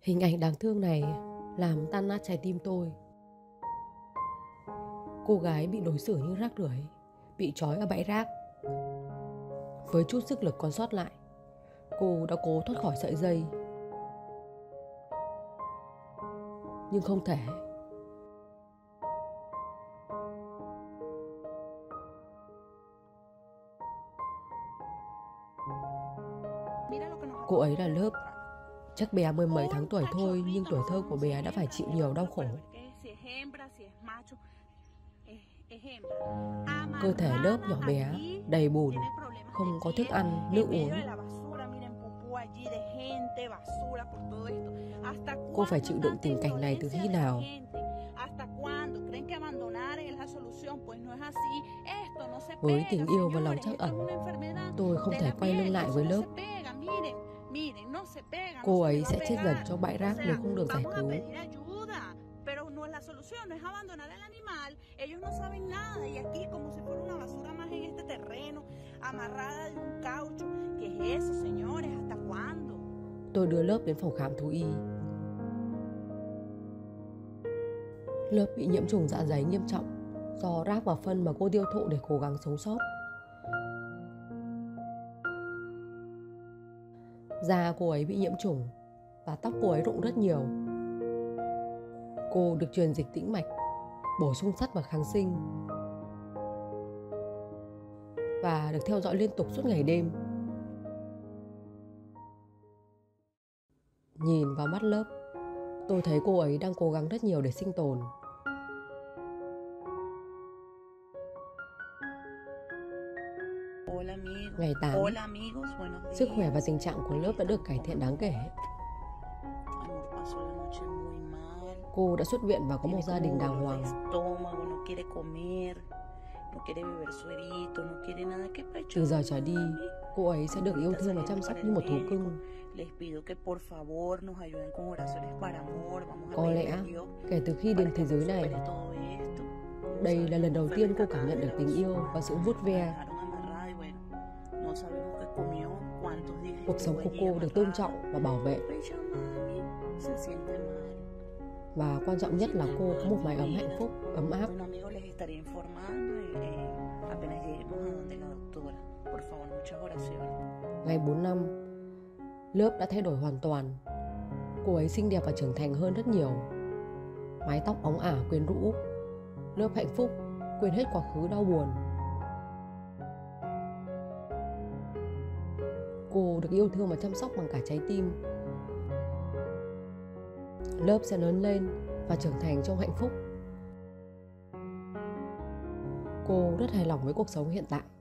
Hình ảnh đáng thương này làm tan nát trái tim tôi. Cô gái bị đối xử như rác rưởi, bị trói ở bãi rác. Với chút sức lực còn sót lại, cô đã cố thoát khỏi sợi dây. Nhưng không thể. Cô ấy là Lớp. Chắc bé mười mấy tháng tuổi thôi, nhưng tuổi thơ của bé đã phải chịu nhiều đau khổ. Cơ thể Lớp nhỏ bé, đầy bùn, không có thức ăn, nước uống. Cô phải chịu đựng tình cảnh này từ khi nào? Với tình yêu và lòng trắc ẩn, tôi không thể quay lưng lại với Lớp. Cô ấy sẽ chết dần trong bãi rác nếu không được giải cứu. La solución no es abandonar al animal. Ellos no saben nada y aquí como si fuera una basura más en este terreno, amarrada de un caucho. ¿Qué es eso, señores? ¿Hasta cuándo? Tôi đưa Lớp đến phòng khám thú y. Lớp bị nhiễm trùng dạ dày nghiêm trọng do rác và phân mà cô tiêu thụ để cố gắng sống sót. Da cô ấy bị nhiễm trùng và tóc cô ấy rụng rất nhiều. Cô được truyền dịch tĩnh mạch, bổ sung sắt và kháng sinh, và được theo dõi liên tục suốt ngày đêm. Nhìn vào mắt Lớp, tôi thấy cô ấy đang cố gắng rất nhiều để sinh tồn. Ngày 8, sức khỏe và tình trạng của Lớp đã được cải thiện đáng kể. Cô đã xuất viện và có một gia đình đàng hoàng. Từ giờ trở đi, cô ấy sẽ được yêu thương và chăm sóc như một thú cưng. Có lẽ, kể từ khi đến thế giới này, đây là lần đầu tiên cô cảm nhận được tình yêu và sự vuốt ve. Cuộc sống của cô được tôn trọng và bảo vệ. Và quan trọng nhất là cô có một mái ấm hạnh phúc, ấm áp. Ngày 4 năm, Lớp đã thay đổi hoàn toàn. Cô ấy xinh đẹp và trưởng thành hơn rất nhiều. Mái tóc óng ả quyến rũ. Lớp hạnh phúc, quên hết quá khứ đau buồn. Cô được yêu thương và chăm sóc bằng cả trái tim. Lớp sẽ lớn lên và trưởng thành trong hạnh phúc. Cô rất hài lòng với cuộc sống hiện tại.